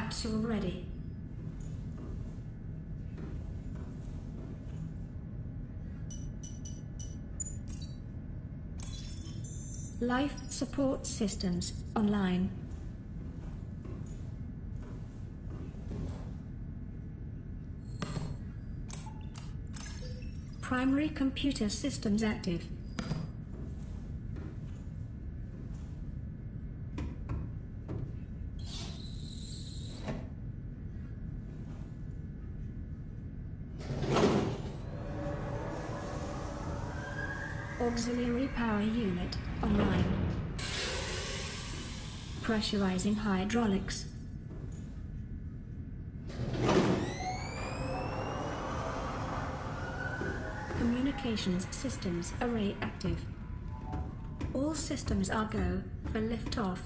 Capsule ready. Life support systems online. Primary computer systems active. Auxiliary power unit online. Pressurizing hydraulics. Communications systems array active. All systems are go for liftoff.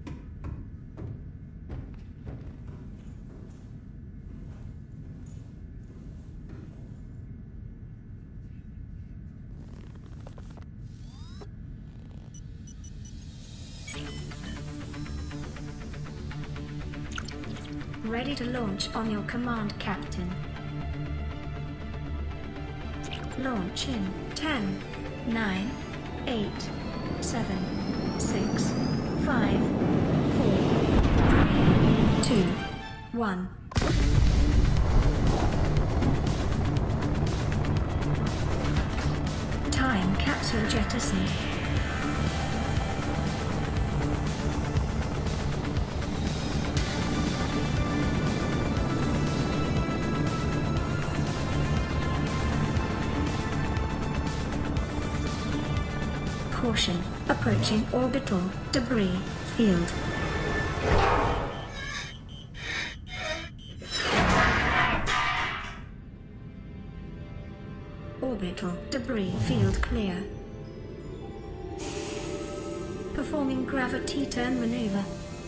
Ready to launch on your command, Captain. Launch in 10, 9, 8, 7, 6, 5, 4, 3, 2, 1. Time capsule jettisoned. Caution, approaching orbital debris field. Orbital debris field clear. Performing gravity turn maneuver.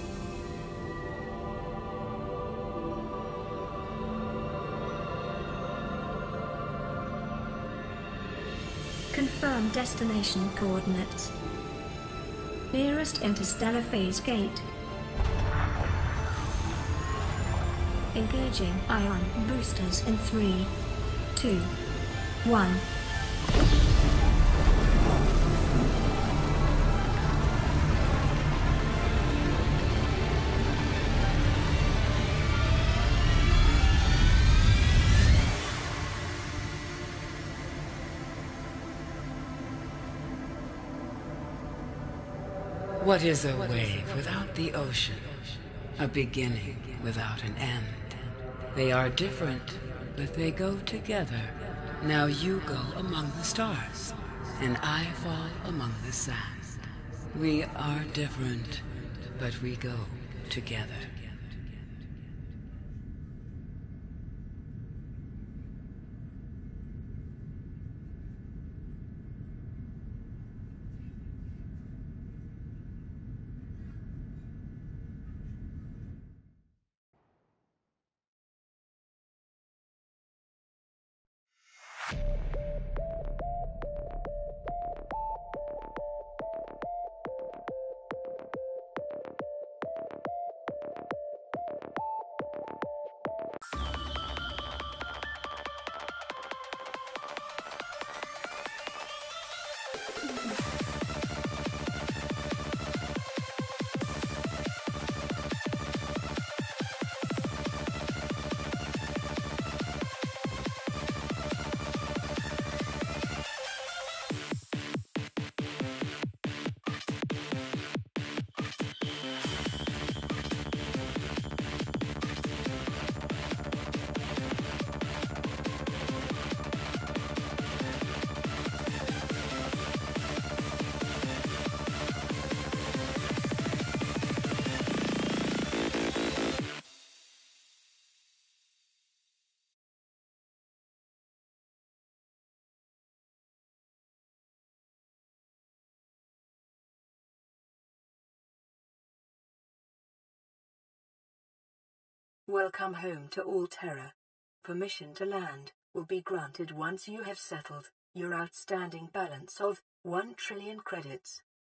Confirm destination coordinates. Nearest interstellar phase gate. Engaging ion boosters in 3, 2, 1. What is a wave without the ocean? A beginning without an end. They are different, but they go together. Now you go among the stars, and I fall among the sand. We are different, but we go together. Welcome home to Alterra. Permission to land will be granted once you have settled your outstanding balance of 1 trillion credits.